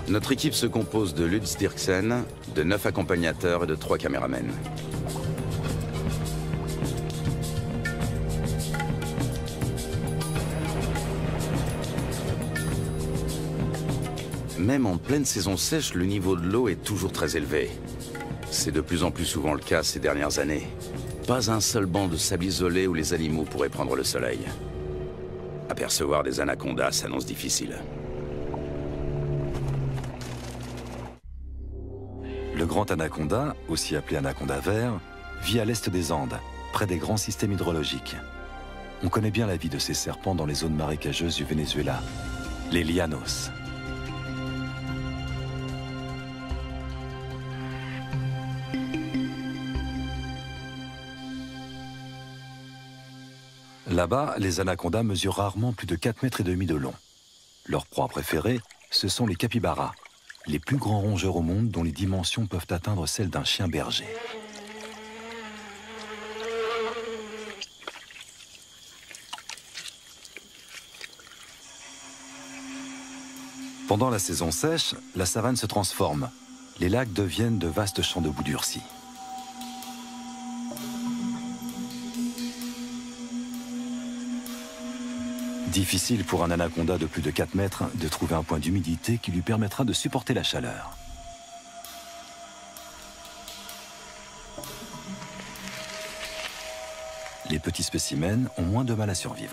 Notre équipe se compose de Lutz Dirksen, de 9 accompagnateurs et de 3 caméramens. Même en pleine saison sèche, le niveau de l'eau est toujours très élevé. C'est de plus en plus souvent le cas ces dernières années. Pas un seul banc de sable isolé où les animaux pourraient prendre le soleil. Apercevoir des anacondas s'annonce difficile. Le grand anaconda, aussi appelé anaconda vert, vit à l'est des Andes, près des grands systèmes hydrologiques. On connaît bien la vie de ces serpents dans les zones marécageuses du Venezuela, les llanos. Là-bas, les anacondas mesurent rarement plus de 4,5 mètres de long. Leur proie préférée, ce sont les capybaras, les plus grands rongeurs au monde dont les dimensions peuvent atteindre celles d'un chien berger. Pendant la saison sèche, la savane se transforme. Les lacs deviennent de vastes champs de boue durcie. Difficile pour un anaconda de plus de 4 mètres de trouver un point d'humidité qui lui permettra de supporter la chaleur. Les petits spécimens ont moins de mal à survivre.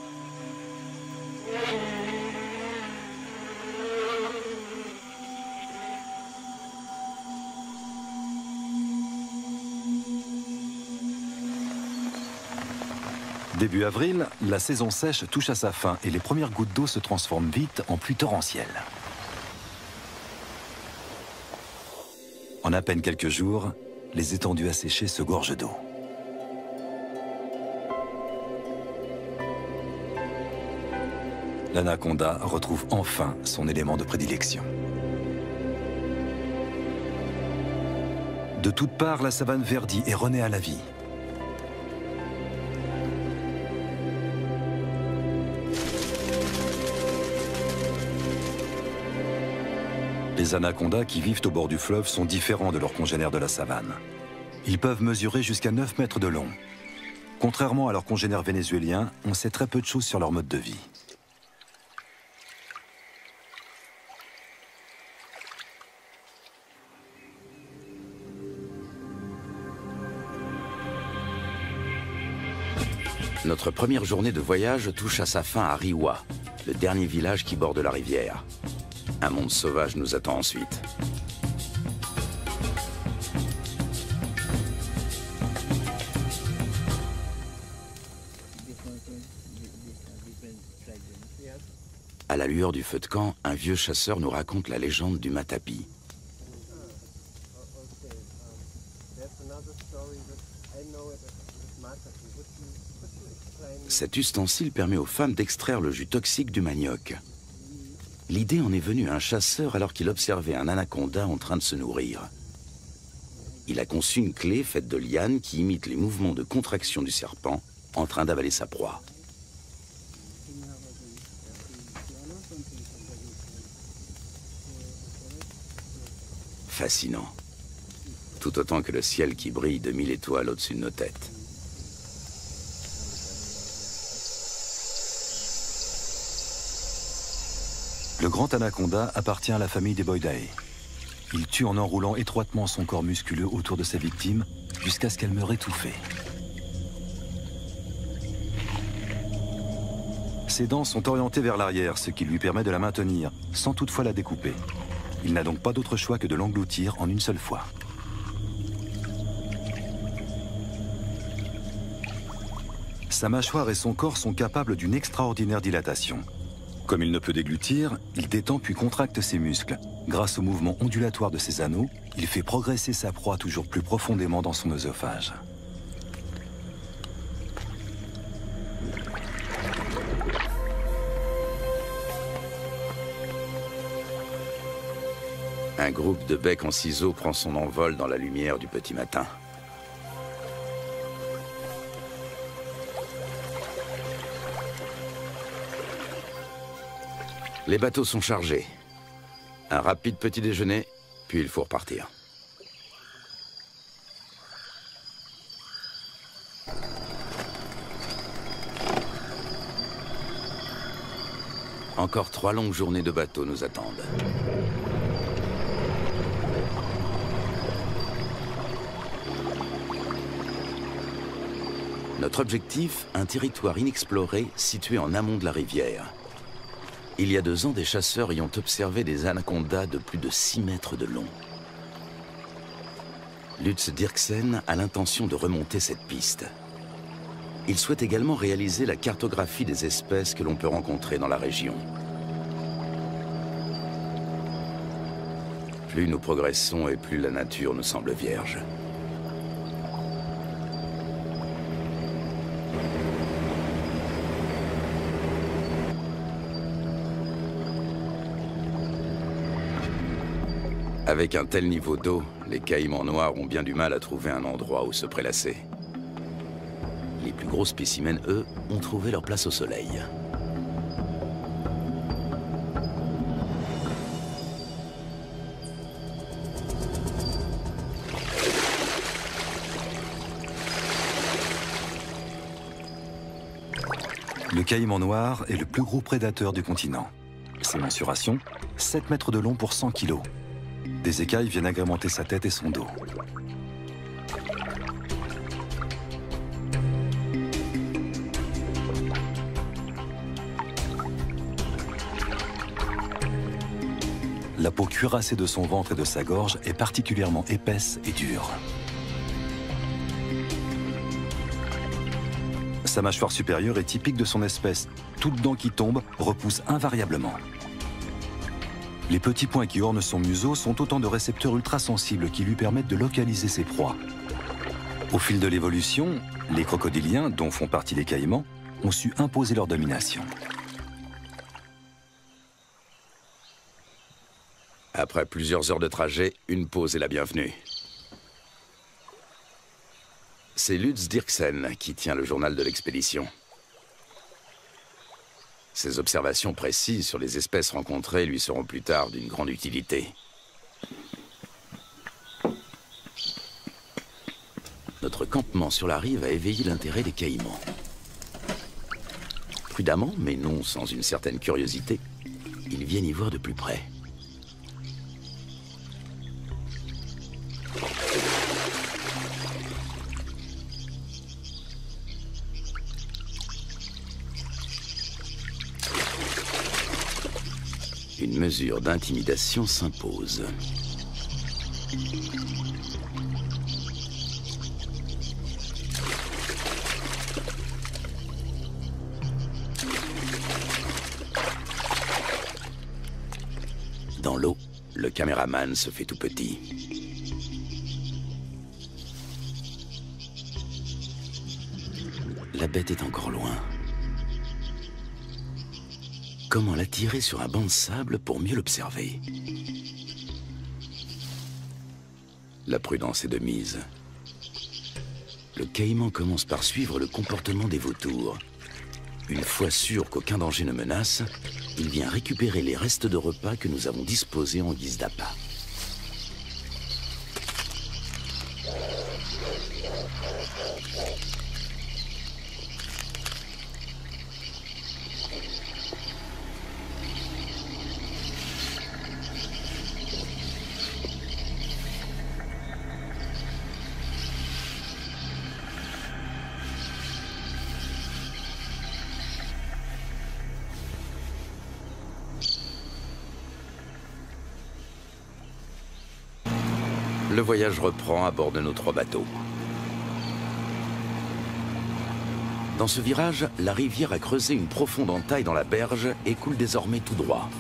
Début avril, la saison sèche touche à sa fin et les premières gouttes d'eau se transforment vite en pluie torrentielle. En à peine quelques jours, les étendues asséchées se gorgent d'eau. L'anaconda retrouve enfin son élément de prédilection. De toutes parts, la savane verdit et renaît à la vie. Les anacondas qui vivent au bord du fleuve sont différents de leurs congénères de la savane. Ils peuvent mesurer jusqu'à 9 mètres de long. Contrairement à leurs congénères vénézuéliens, on sait très peu de choses sur leur mode de vie. Notre première journée de voyage touche à sa fin à Riwa, le dernier village qui borde la rivière. Un monde sauvage nous attend ensuite. À la lueur du feu de camp, un vieux chasseur nous raconte la légende du matapi. Cet ustensile permet aux femmes d'extraire le jus toxique du manioc. L'idée en est venue à un chasseur alors qu'il observait un anaconda en train de se nourrir. Il a conçu une clé faite de lianes qui imite les mouvements de contraction du serpent en train d'avaler sa proie. Fascinant. Tout autant que le ciel qui brille de 1000 étoiles au-dessus de nos têtes. Le grand anaconda appartient à la famille des Boidae. Il tue en enroulant étroitement son corps musculeux autour de sa victime jusqu'à ce qu'elle meure étouffée. Ses dents sont orientées vers l'arrière, ce qui lui permet de la maintenir, sans toutefois la découper. Il n'a donc pas d'autre choix que de l'engloutir en une seule fois. Sa mâchoire et son corps sont capables d'une extraordinaire dilatation. Comme il ne peut déglutir, il détend puis contracte ses muscles. Grâce au mouvement ondulatoire de ses anneaux, il fait progresser sa proie toujours plus profondément dans son œsophage. Un groupe de becs en ciseaux prend son envol dans la lumière du petit matin. Les bateaux sont chargés. Un rapide petit déjeuner, puis il faut repartir. Encore 3 longues journées de bateau nous attendent. Notre objectif, un territoire inexploré situé en amont de la rivière. Il y a 2 ans, des chasseurs y ont observé des anacondas de plus de 6 mètres de long. Lutz Dirksen a l'intention de remonter cette piste. Il souhaite également réaliser la cartographie des espèces que l'on peut rencontrer dans la région. Plus nous progressons et plus la nature nous semble vierge. Avec un tel niveau d'eau, les caïmans noirs ont bien du mal à trouver un endroit où se prélasser. Les plus gros spécimens, eux, ont trouvé leur place au soleil. Le caïman noir est le plus gros prédateur du continent. Ses mensurations, 7 mètres de long pour 100 kilos. Des écailles viennent agrémenter sa tête et son dos. La peau cuirassée de son ventre et de sa gorge est particulièrement épaisse et dure. Sa mâchoire supérieure est typique de son espèce. Toute dent qui tombe repousse invariablement. Les petits points qui ornent son museau sont autant de récepteurs ultrasensibles qui lui permettent de localiser ses proies. Au fil de l'évolution, les crocodiliens, dont font partie les caïmans, ont su imposer leur domination. Après plusieurs heures de trajet, une pause est la bienvenue. C'est Lutz Dirksen qui tient le journal de l'expédition. Ses observations précises sur les espèces rencontrées lui seront plus tard d'une grande utilité. Notre campement sur la rive a éveillé l'intérêt des caïmans. Prudemment, mais non sans une certaine curiosité, ils viennent y voir de plus près. Une mesure d'intimidation s'impose. Dans l'eau, le caméraman se fait tout petit. La bête est encore loin. Comment l'attirer sur un banc de sable pour mieux l'observer? La prudence est de mise. Le caïman commence par suivre le comportement des vautours. Une fois sûr qu'aucun danger ne menace, il vient récupérer les restes de repas que nous avons disposés en guise d'appât. Le voyage reprend à bord de nos 3 bateaux. Dans ce virage, la rivière a creusé une profonde entaille dans la berge et coule désormais tout droit.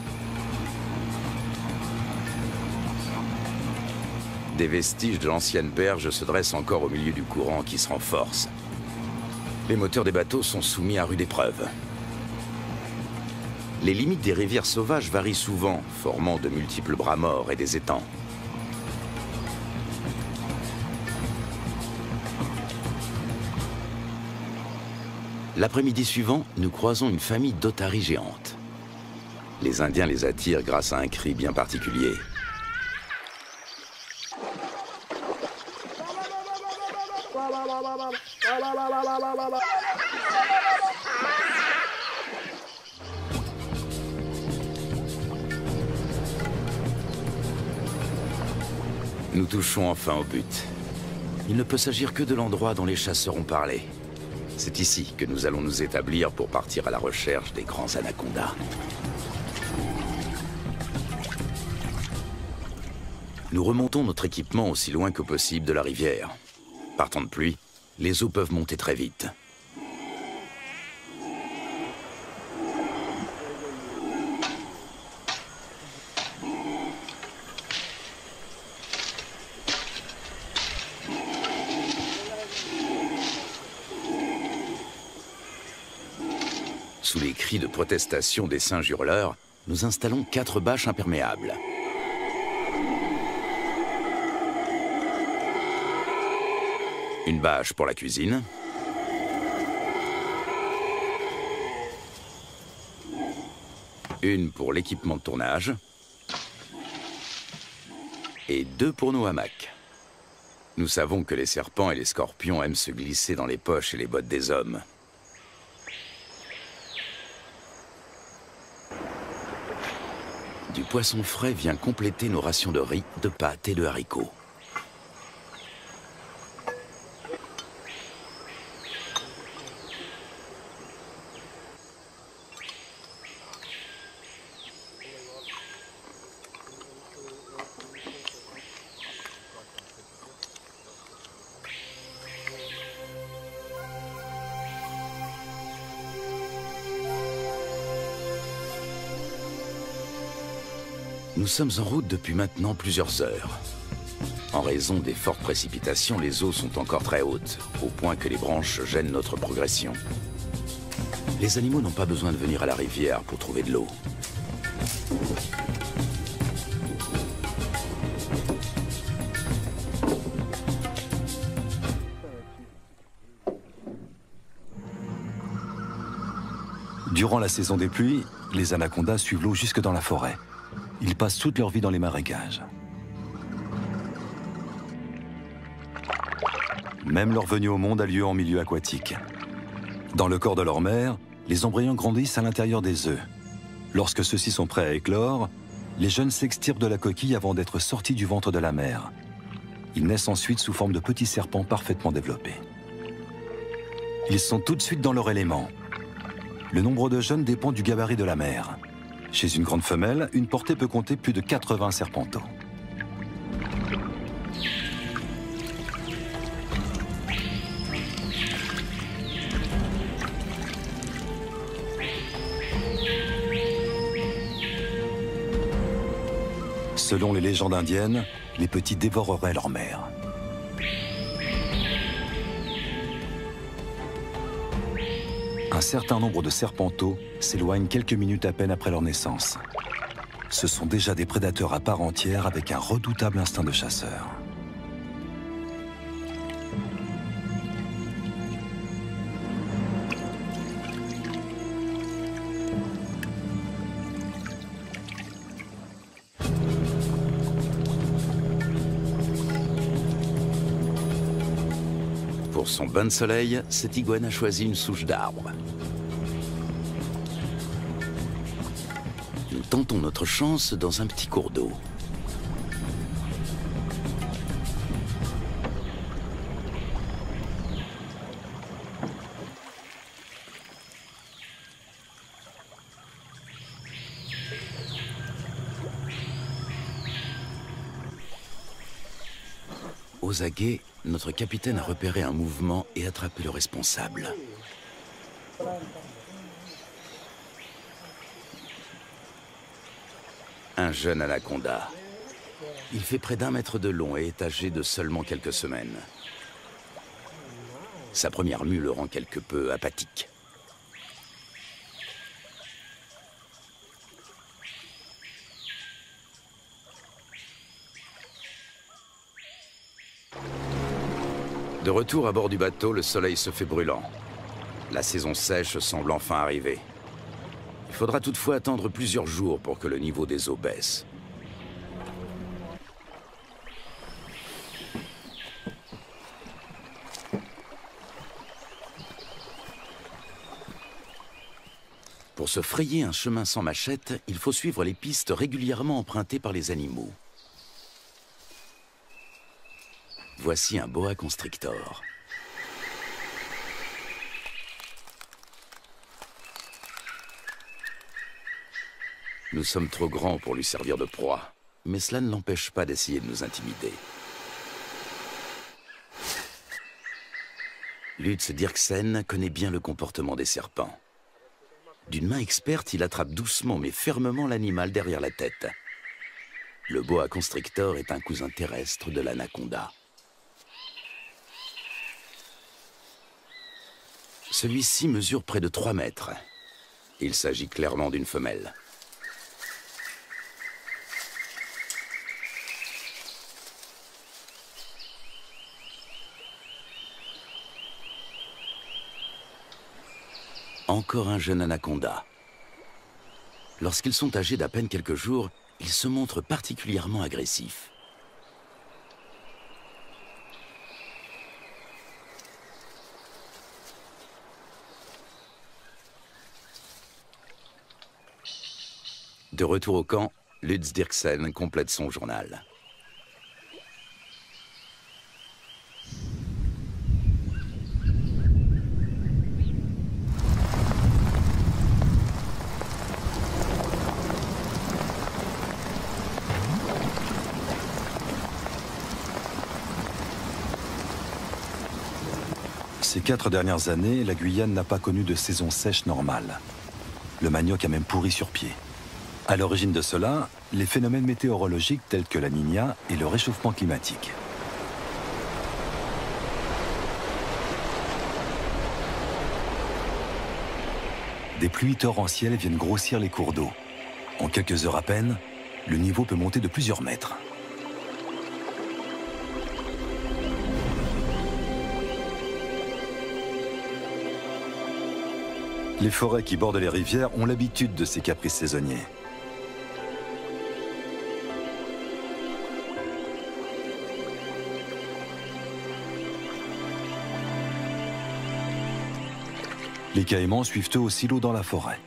Des vestiges de l'ancienne berge se dressent encore au milieu du courant qui se renforce. Les moteurs des bateaux sont soumis à rude épreuve. Les limites des rivières sauvages varient souvent, formant de multiples bras morts et des étangs. L'après-midi suivant, nous croisons une famille d'otaries géantes. Les Indiens les attirent grâce à un cri bien particulier. Nous touchons enfin au but. Il ne peut s'agir que de l'endroit dont les chasseurs ont parlé. C'est ici que nous allons nous établir pour partir à la recherche des grands anacondas. Nous remontons notre équipement aussi loin que possible de la rivière. Par temps de pluie, les eaux peuvent monter très vite. Sous les cris de protestation des singes hurleurs, nous installons 4 bâches imperméables. Une bâche pour la cuisine. Une pour l'équipement de tournage. Et 2 pour nos hamacs. Nous savons que les serpents et les scorpions aiment se glisser dans les poches et les bottes des hommes. Du poisson frais vient compléter nos rations de riz, de pâtes et de haricots. Nous sommes en route depuis maintenant plusieurs heures. En raison des fortes précipitations, les eaux sont encore très hautes, au point que les branches gênent notre progression. Les animaux n'ont pas besoin de venir à la rivière pour trouver de l'eau. Durant la saison des pluies, les anacondas suivent l'eau jusque dans la forêt. Ils passent toute leur vie dans les marécages. Même leur venue au monde a lieu en milieu aquatique. Dans le corps de leur mère, les embryons grandissent à l'intérieur des œufs. Lorsque ceux-ci sont prêts à éclore, les jeunes s'extirpent de la coquille avant d'être sortis du ventre de la mère. Ils naissent ensuite sous forme de petits serpents parfaitement développés. Ils sont tout de suite dans leur élément. Le nombre de jeunes dépend du gabarit de la mère. Chez une grande femelle, une portée peut compter plus de 80 serpenteaux. Selon les légendes indiennes, les petits dévoreraient leur mère. Un certain nombre de serpenteaux s'éloignent quelques minutes à peine après leur naissance. Ce sont déjà des prédateurs à part entière avec un redoutable instinct de chasseur. Pour son bain de soleil, cette iguane a choisi une souche d'arbre. Nous tentons notre chance dans un petit cours d'eau. Aux aguets, notre capitaine a repéré un mouvement et attrapé le responsable. Un jeune anaconda. Il fait près d'1 mètre de long et est âgé de seulement quelques semaines. Sa première mue le rend quelque peu apathique. De retour à bord du bateau, le soleil se fait brûlant. La saison sèche semble enfin arriver. Il faudra toutefois attendre plusieurs jours pour que le niveau des eaux baisse. Pour se frayer un chemin sans machette, il faut suivre les pistes régulièrement empruntées par les animaux. Voici un boa constrictor. Nous sommes trop grands pour lui servir de proie, mais cela ne l'empêche pas d'essayer de nous intimider. Lutz Dirksen connaît bien le comportement des serpents. D'une main experte, il attrape doucement mais fermement l'animal derrière la tête. Le boa constrictor est un cousin terrestre de l'anaconda. Celui-ci mesure près de 3 mètres. Il s'agit clairement d'une femelle. Encore un jeune anaconda. Lorsqu'ils sont âgés d'à peine quelques jours, ils se montrent particulièrement agressifs. De retour au camp, Lutz Dirksen complète son journal. Ces 4 dernières années, la Guyane n'a pas connu de saison sèche normale. Le manioc a même pourri sur pied. À l'origine de cela, les phénomènes météorologiques tels que la Niña et le réchauffement climatique. Des pluies torrentielles viennent grossir les cours d'eau. En quelques heures à peine, le niveau peut monter de plusieurs mètres. Les forêts qui bordent les rivières ont l'habitude de ces caprices saisonniers. Les caïmans suivent eux aussi l'eau dans la forêt.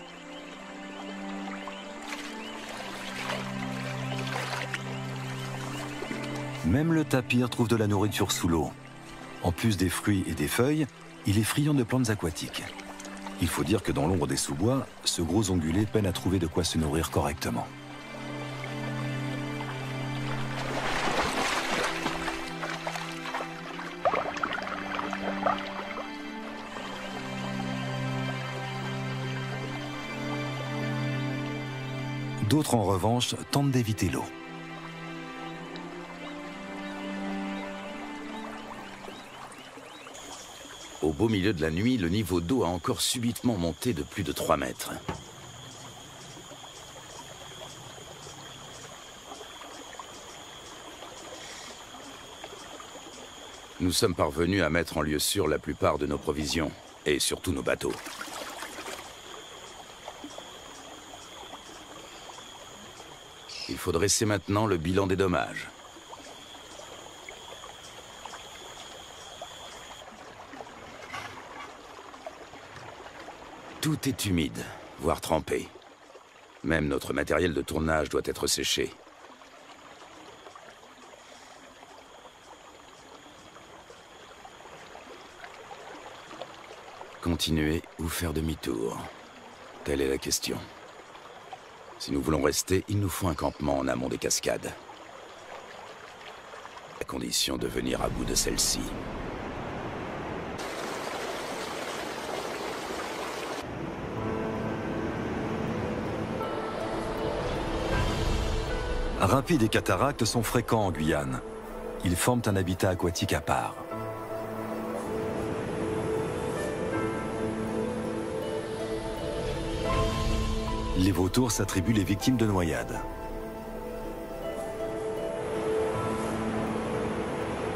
Même le tapir trouve de la nourriture sous l'eau. En plus des fruits et des feuilles, il est friand de plantes aquatiques. Il faut dire que dans l'ombre des sous-bois, ce gros ongulé peine à trouver de quoi se nourrir correctement. D'autres, en revanche, tentent d'éviter l'eau. Au beau milieu de la nuit, le niveau d'eau a encore subitement monté de plus de 3 mètres. Nous sommes parvenus à mettre en lieu sûr la plupart de nos provisions, et surtout nos bateaux. Il faut dresser maintenant le bilan des dommages. Tout est humide, voire trempé. Même notre matériel de tournage doit être séché. Continuer ou faire demi-tour? Telle est la question. Si nous voulons rester, il nous faut un campement en amont des cascades. À condition de venir à bout de celle-ci. Rapides et cataractes sont fréquents en Guyane. Ils forment un habitat aquatique à part. Les vautours s'attribuent les victimes de noyades.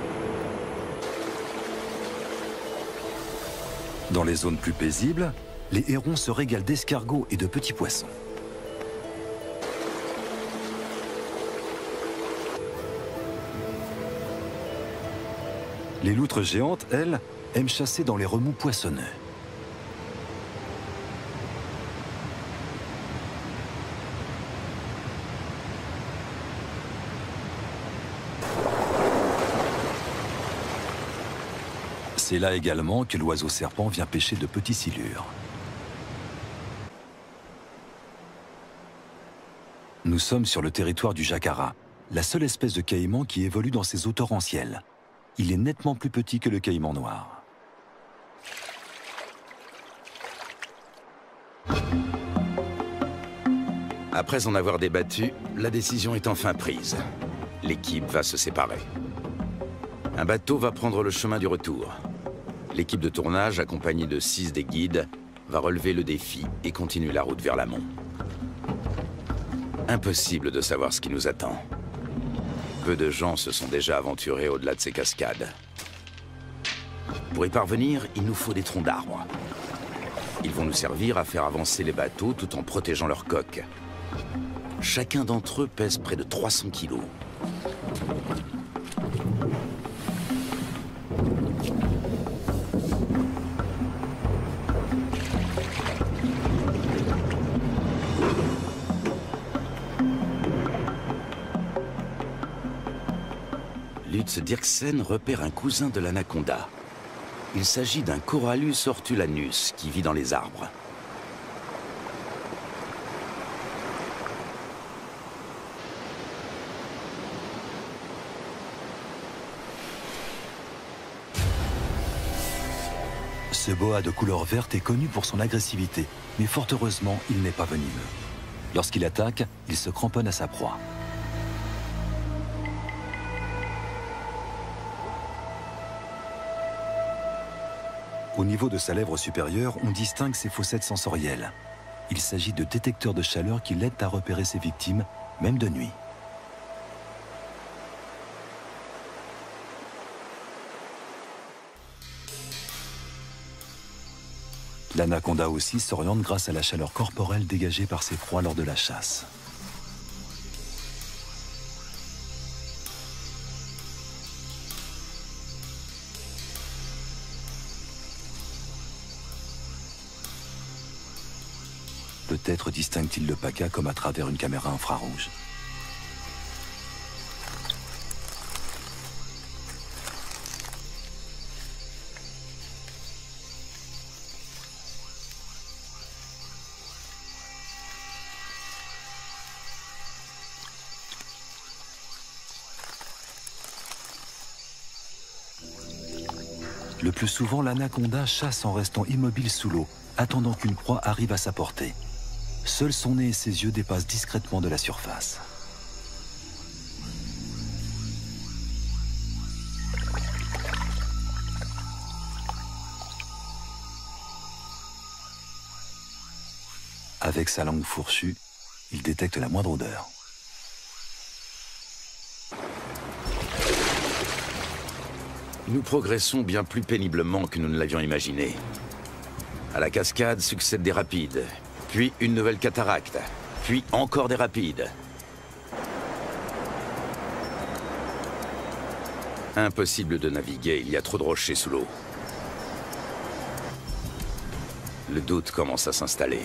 Dans les zones plus paisibles, les hérons se régalent d'escargots et de petits poissons. Les loutres géantes, elles, aiment chasser dans les remous poissonneux. C'est là également que l'oiseau serpent vient pêcher de petits silures. Nous sommes sur le territoire du jacara, la seule espèce de caïman qui évolue dans ces eaux torrentielles. Il est nettement plus petit que le caïman noir. Après en avoir débattu, la décision est enfin prise. L'équipe va se séparer. Un bateau va prendre le chemin du retour. L'équipe de tournage, accompagnée de 6 des guides, va relever le défi et continuer la route vers l'amont. Impossible de savoir ce qui nous attend. Peu de gens se sont déjà aventurés au-delà de ces cascades. Pour y parvenir, il nous faut des troncs d'arbres. Ils vont nous servir à faire avancer les bateaux tout en protégeant leurs coques. Chacun d'entre eux pèse près de 300 kilos. Lutz Dirksen repère un cousin de l'anaconda. Il s'agit d'un Corallus hortulanus qui vit dans les arbres. Ce boa de couleur verte est connu pour son agressivité, mais fort heureusement, il n'est pas venimeux. Lorsqu'il attaque, il se cramponne à sa proie. Au niveau de sa lèvre supérieure, on distingue ses fossettes sensorielles. Il s'agit de détecteurs de chaleur qui l'aident à repérer ses victimes, même de nuit. L'anaconda aussi s'oriente grâce à la chaleur corporelle dégagée par ses proies lors de la chasse. Peut-être distingue-t-il le paca comme à travers une caméra infrarouge. Le plus souvent, l'anaconda chasse en restant immobile sous l'eau, attendant qu'une proie arrive à sa portée. Seul son nez et ses yeux dépassent discrètement de la surface. Avec sa langue fourchue, il détecte la moindre odeur. Nous progressons bien plus péniblement que nous ne l'avions imaginé. À la cascade succèdent des rapides, puis une nouvelle cataracte, puis encore des rapides. Impossible de naviguer, il y a trop de rochers sous l'eau. Le doute commence à s'installer.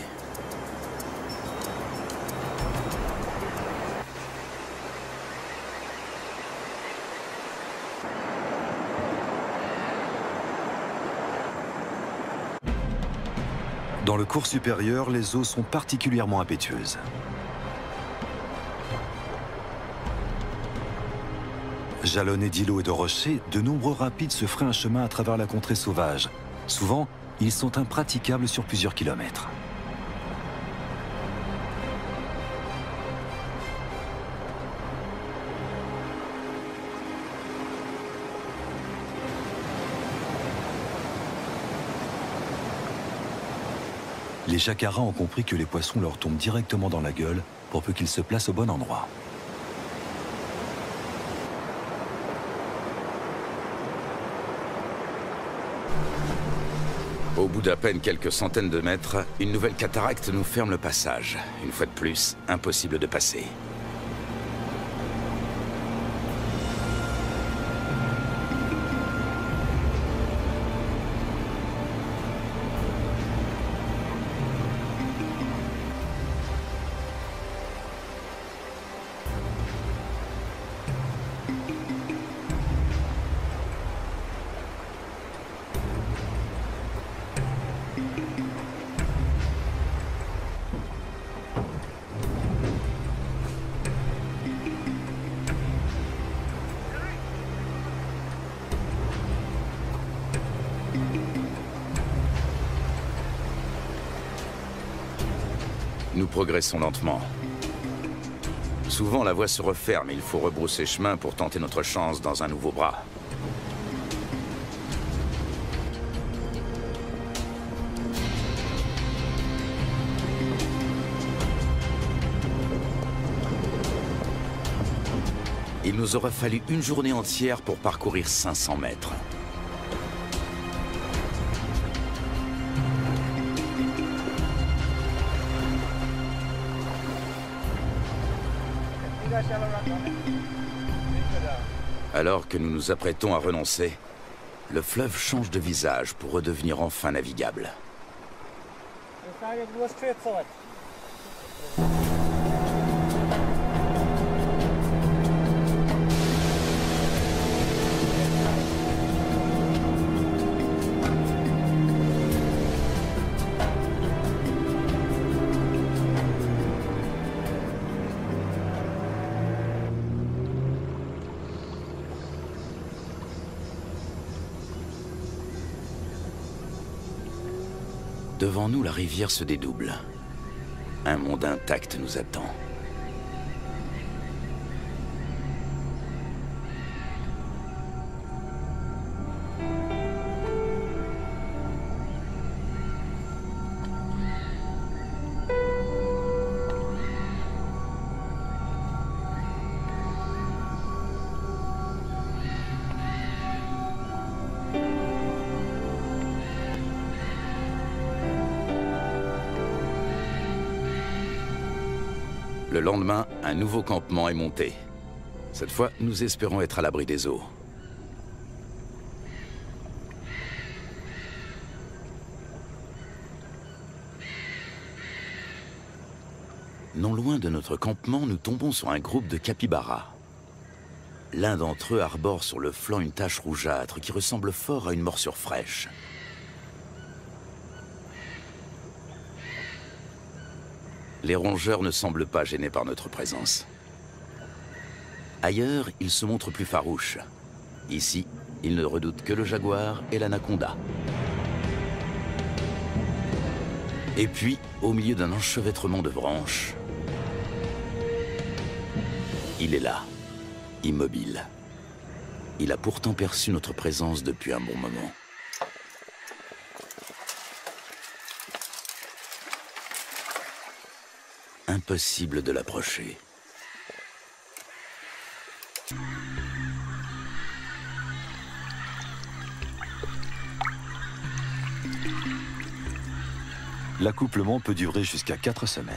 Dans le cours supérieur, les eaux sont particulièrement impétueuses. Jalonnés d'îlots et de rochers, de nombreux rapides se frayent un chemin à travers la contrée sauvage. Souvent, ils sont impraticables sur plusieurs kilomètres. Les jacaras ont compris que les poissons leur tombent directement dans la gueule pour peu qu'ils se placent au bon endroit. Au bout d'à peine quelques centaines de mètres, une nouvelle cataracte nous ferme le passage. Une fois de plus, impossible de passer. Nous progressons lentement. Souvent, la voie se referme et il faut rebrousser chemin pour tenter notre chance dans un nouveau bras. Il nous aura fallu une journée entière pour parcourir 500 mètres. Alors que nous nous apprêtons à renoncer, le fleuve change de visage pour redevenir enfin navigable. Devant nous, la rivière se dédouble. Un monde intact nous attend. Le lendemain, un nouveau campement est monté. Cette fois, nous espérons être à l'abri des eaux. Non loin de notre campement, nous tombons sur un groupe de capybaras. L'un d'entre eux arbore sur le flanc une tache rougeâtre qui ressemble fort à une morsure fraîche. Les rongeurs ne semblent pas gênés par notre présence. Ailleurs, ils se montrent plus farouches. Ici, ils ne redoutent que le jaguar et l'anaconda. Et puis, au milieu d'un enchevêtrement de branches, il est là, immobile. Il a pourtant perçu notre présence depuis un bon moment. Impossible de l'approcher. L'accouplement peut durer jusqu'à 4 semaines.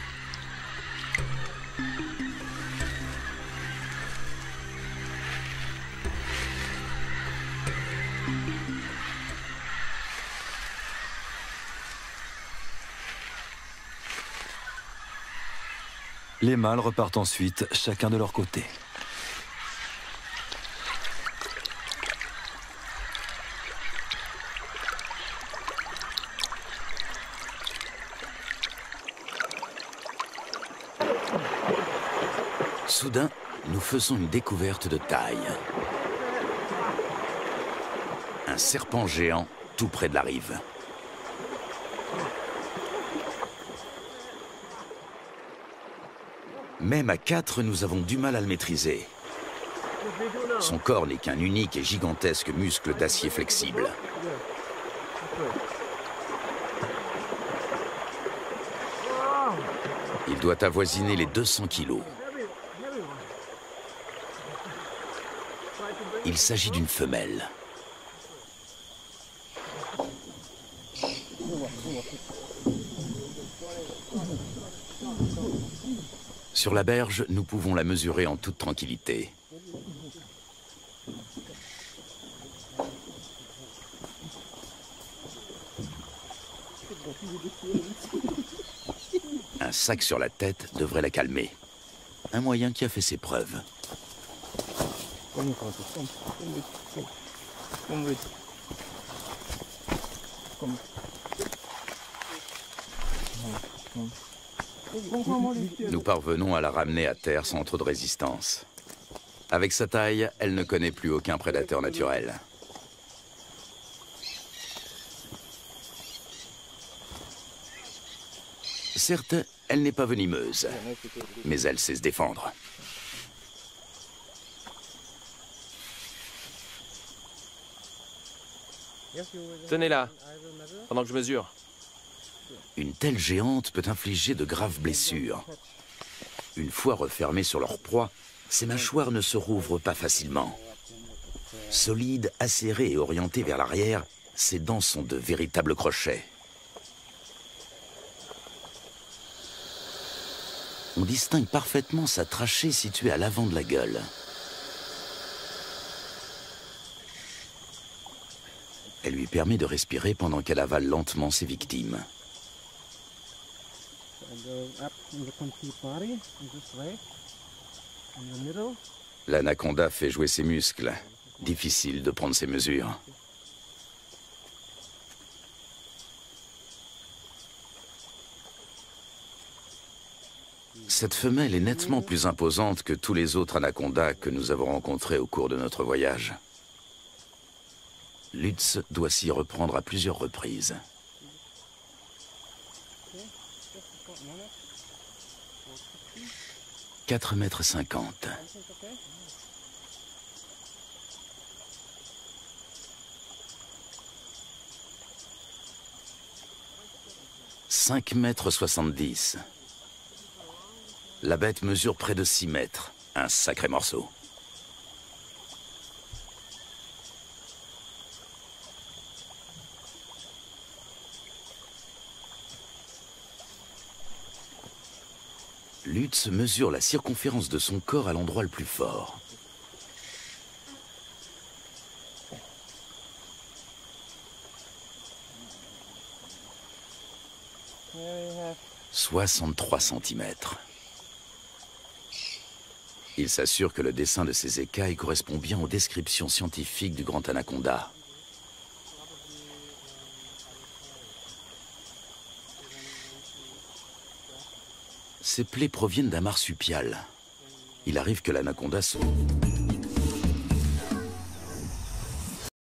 Les mâles repartent ensuite, chacun de leur côté. Soudain, nous faisons une découverte de taille. Un serpent géant tout près de la rive. Même à 4, nous avons du mal à le maîtriser. Son corps n'est qu'un unique et gigantesque muscle d'acier flexible. Il doit avoisiner les 200 kilos. Il s'agit d'une femelle. Sur la berge, nous pouvons la mesurer en toute tranquillité. Un sac sur la tête devrait la calmer. Un moyen qui a fait ses preuves. Nous parvenons à la ramener à terre sans trop de résistance. Avec sa taille, elle ne connaît plus aucun prédateur naturel. Certes, elle n'est pas venimeuse, mais elle sait se défendre. Tenez-la, pendant que je mesure. Une telle géante peut infliger de graves blessures. Une fois refermées sur leur proie, ses mâchoires ne se rouvrent pas facilement. Solides, acérées et orientées vers l'arrière, ses dents sont de véritables crochets. On distingue parfaitement sa trachée située à l'avant de la gueule. Elle lui permet de respirer pendant qu'elle avale lentement ses victimes. L'anaconda fait jouer ses muscles. Difficile de prendre ses mesures. Cette femelle est nettement plus imposante que tous les autres anacondas que nous avons rencontrés au cours de notre voyage. Lutz doit s'y reprendre à plusieurs reprises. « 4,50 m. « 5,70 m. La bête mesure près de 6 mètres. Un sacré morceau. Lutz mesure la circonférence de son corps à l'endroit le plus fort. « 63 cm. Il s'assure que le dessin de ses écailles correspond bien aux descriptions scientifiques du grand anaconda. Ces plaies proviennent d'un marsupial. Il arrive que l'anaconda se...